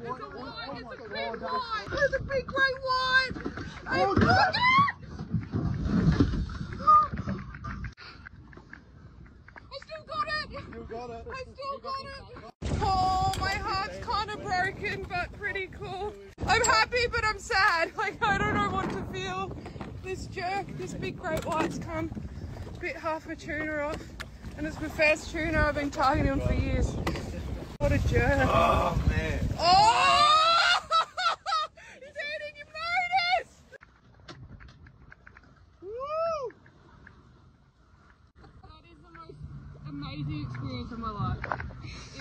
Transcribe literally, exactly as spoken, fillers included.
It's a white, it's a big white. There's a big great white. Oh, look at it! I still got it. You got it. I still got it. Oh, my heart's kind of broken, but pretty cool. I'm happy, but I'm sad. Like, I don't know what to feel. This jerk, this big great white's come. Bit half a tuna off. And it's my first tuna. I've been targeting him for years. What a jerk. Oh, man. Oh! He's eating him, notice! Woo! That is the most amazing experience of my life.